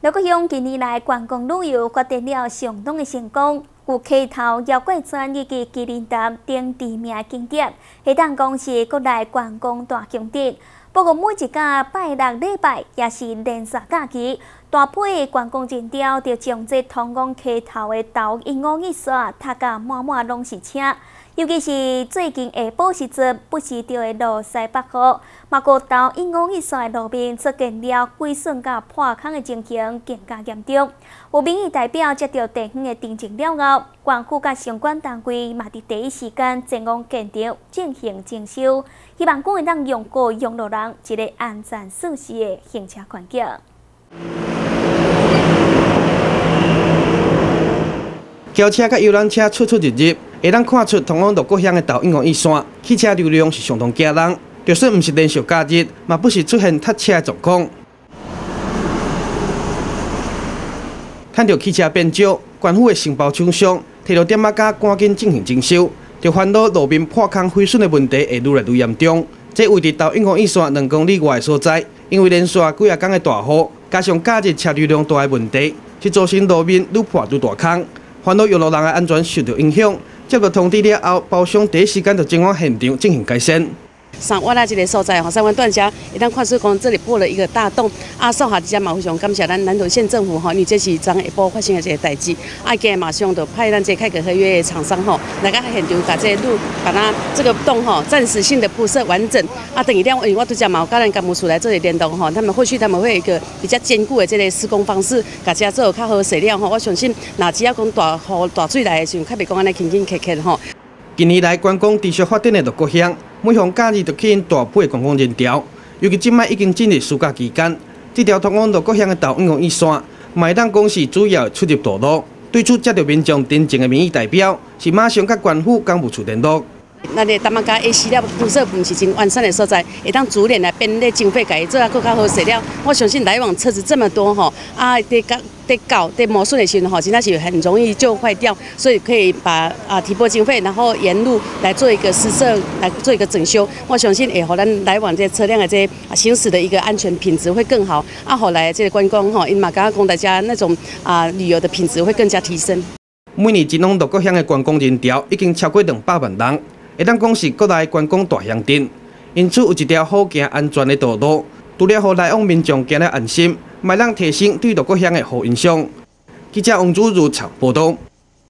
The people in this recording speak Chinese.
六国乡近年来观光旅游获得了相当的成功，有溪头、妖怪泉以及麒麟潭等知名景点，可当讲是国内观光大景点。不过每一家拜六礼拜也是连续假期，大批的观光人潮就将这通往溪头的导引五艺线踏甲满满拢是车。尤其是最近下晡时阵，不时就会落西北雨，马国道引五艺线的路面出现了毁损甲破坑的情形，更加严重。有民意代表接到地方的定情了后，县府甲相关单位嘛伫第一时间前往现场进行征收，希望可以让用过用路人一个安全舒适的行车环境。 轿车甲游览车出入入，会当看出通往六国乡的导引五艺线，汽车流量是相当惊人。就算毋是连续假日，嘛不时出现塞车的状况。趁着汽车变少，县府的承包厂商摕到点仔架赶紧进行征收，就烦恼路面破坑毁损的问题会愈来愈严重。这位伫导引五艺线2公里外的所在，因为连续几啊天的大雨，加上假日车流量大的问题，是造成路面愈破愈大坑。烦恼用路人的安全受到影响，接到通知了后，包商第一时间就前往现场进行改善。 上我那一个所在吼，三湾段家会当看出讲这里破了一个大洞，扫下之间嘛非常感谢咱南投县政府吼，因为这是昨下晡发生的这个代志，今日马上就派咱这开垦合约的厂商吼来到现场，把这路把它这个洞吼暂时性的铺设完整，等于因为我拄则嘛有跟咱干部处来这里联动吼，他们后续他们会有一个比较坚固的这个施工方式，把这做较好势了吼，我相信若只要讲大雨大水来的时候，较袂讲安尼轻轻刻刻吼。 近年来，观光持续发展的六国乡，每逢假日就吸引大批的观光人潮。尤其即摆已经进入暑假期间，这条通往六国乡的导引五艺线，嘛会当讲是主要的出入道路。对此，接到民众真正的民意代表，是马上甲县府工务处联络。 那个淡马甲下了铺设不是真完善的所在，会当逐年来编列经费，改做啊更较好势了。我相信来往车子这么多吼，在磨损的时候吼，真的是很容易就坏掉，所以可以把提拨经费，然后沿路来做一个施设，来做一个整修。我相信会让咱来往这车辆的这行驶的一个安全品质会更好。后来这个观光吼，因嘛刚刚供大家那种旅游的品质会更加提升。 每年前往六国乡的观光人潮已经超过200万人。会当讲是国内观光大乡镇，因此有一条好行安全的道路，除了让来往民众行了安心，嘛让提升对六国乡的好印象。记者王祖如报道。